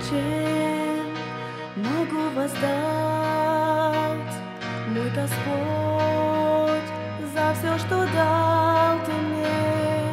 Чем могу воздать, мой Господь, за все, что дал Ты мне,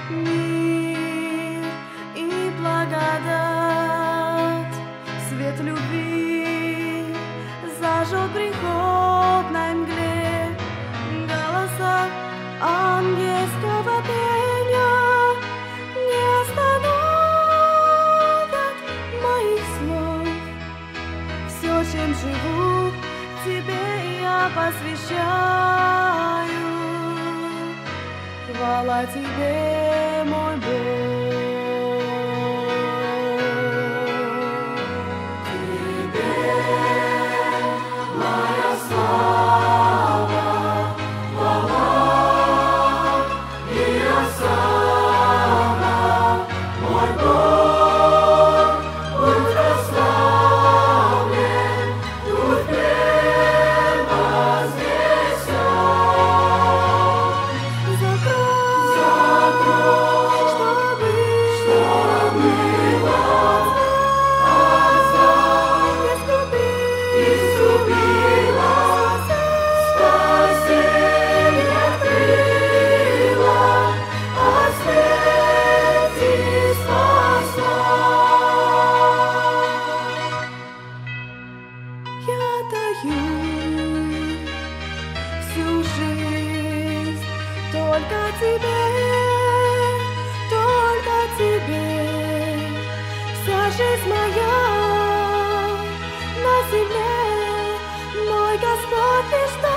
мир и благодать, свет любви зажег греховной мгле, голоса ангельского пения не остановят моих слов. Все, чем живу, Тебе я посвящаю. Хвала Тебе, мой Бог. Тебе моя слава, хвала и осана, мой Бог, будь прославлен, будь превознесен. Закрой, чтобы искупила, спасение открыла, от смерти спасла. Я даю всю жизнь только Тебе, только Тебе. Вся жизнь моя на земле, мой Господь, лишь